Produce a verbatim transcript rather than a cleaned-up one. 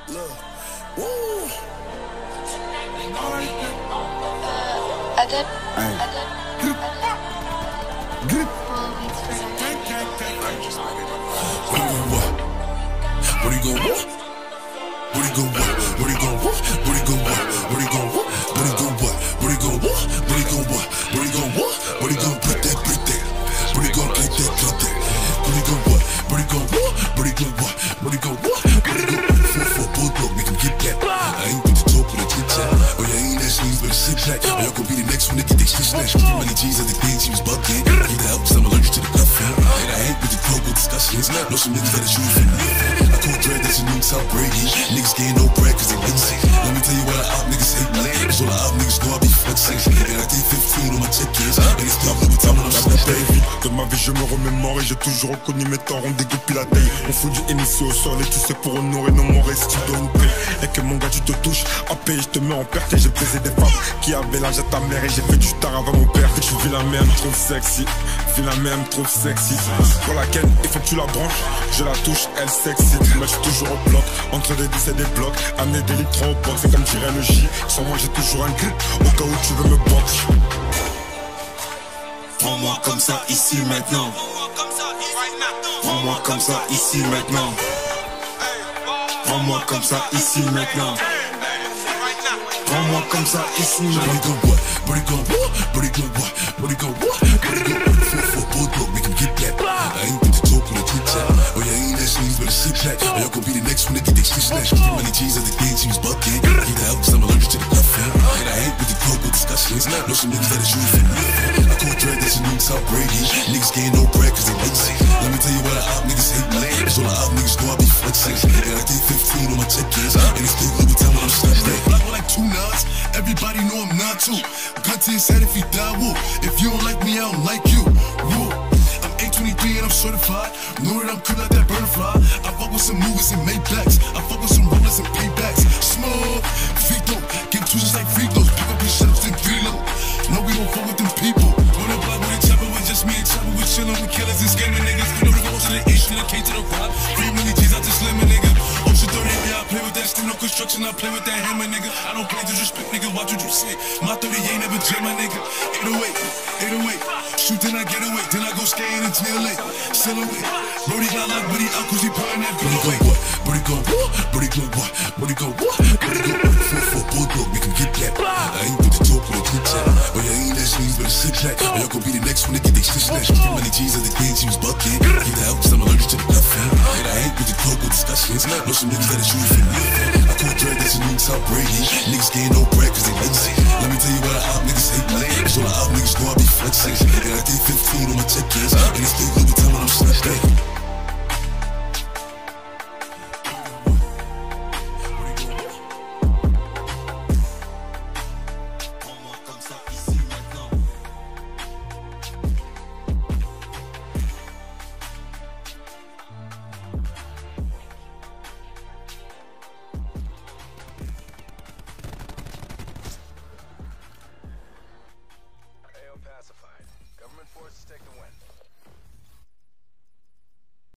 Look. Woo. Adep. Hey. Adep. Grip. Grip. What do you what? What do you go what? What do you go what? What do you go what? What do you go what? What do you go what? What do you go what? What do you go what? What do you go what? What do you go what? What do you go put that put that? What do you go get that get that? What do you go what? What do you go what? What do you go what? What do you go what? What do you go four four bulldog make him get that? I ain't with the talk with a chit chat. Oh yeah, ain't that sleeves but a sit back. Oh y'all gon' be the next one to get they shit snatched. Too many G's at the things he was bugging. I need help cause I'm allergic to the cuffing. And I hate with the critical discussions. Know some niggas that are shooting for nothing. I call dread that's a new South Brady. Niggas getting no bread cause they lazy. Let me tell you why the op niggas hate me. Cause all the op niggas know I be flexing. And I did fifteen on my check-ins. And it's still every time when I'm snapping. De ma vie je me remémore et j'ai toujours reconnu mes torts. On dégoupille la taille, on fout du Hennessy au sol. Et tu sais pour honorer nos morts si tu donnes paix. Et que mon gars tu te touches, à paix je te mets en perte. Et j'ai baisé des femmes qui avaient l'âge à ta mère. Et j'ai fait du tard avant mon père. Et tu vis la même, trop sexy. Vis la même, trop sexy. Pour laquelle il faut que tu la branches. Je la touche, elle s'excite. Mais je suis toujours au bloc, entre des dix et des blocs. Amener des litres au box, c'est comme dirait le J. Sans moi j'ai toujours un grip, au cas où tu veux me box. Prends-moi comme ça, ici, maintenant. Prends-moi comme ça, ici, maintenant. Prends-moi comme ça, ici, maintenant. Prends-moi comme ça, ici, maintenant. What do you go what? What do you go what? What do you go what? What do you go what? Four four bulldog make him get that. I ain't with the talk with a chit chat. Oh yeah, ain't that sleeves but a sit back. Oh y'all gon' be the next one to get they shit snatched. Too many G's at the things he was bugging. I need help cause I'm allergic to the cuffing. And I hate with the critical discussions. Know some niggas that are shooting for nothing. I call dread that's a new South Brady. Niggas getting no bread cause they lazy. Let me tell you why the op niggas hate me. Cause all the op niggas know I be flexing. And I did fifteen on my check-ins. And it's still every time when I'm snapping. Black with like two nuts. Everybody know I'm not too. Gun to his head if he die, woo. If you don't like me, I don't like you, woo. I'm eight twenty-three and I'm certified. Know that I'm cool like that butterfly. I fuck with some movies and Maybachs. I fuck with some rollers and paybacks. Small, Vito, get two just like Fritos. Pick up your shelves and reload. No, we don't fuck with them people. On the block with a chopper with just me and chopper. We chillin' with killers and scamming niggas. You know we go to the H to the K to the pop. Three million G's out to slimming nigga. Ocean thirty, yeah, I play with that still no construction. I play with that hammer nigga. I don't play disrespect nigga. Watch what you say. My thirty ain't never jam my nigga. eight oh eight, eight oh eight. Shoot then I get away. Then I go skating in Tail Lake. Silhouette. Brody got locked, but he out cause he putting that bill away. What do you go what? What do you go what? What do you go what? What do you go what? Four four bulldog make him get that. I ain't with the talk with a chit chat. Oh yeah, ain't that sleeves but a sit back. Oh y'all gon' be the next one to get they shit snatched. Too many G's at the things he was bugging. I need help cause I'm allergic to the cuffing. And I hate with the critical discussions. Know some niggas that are shooting for nothing. I call dread that's a new South Brady. Niggas getting no bread cause they lazy. Let me tell you why the op niggas hate me. Cause all the op niggas know I be flexing. And I did fifteen on my check-ins. And it's still every time when I'm snapping.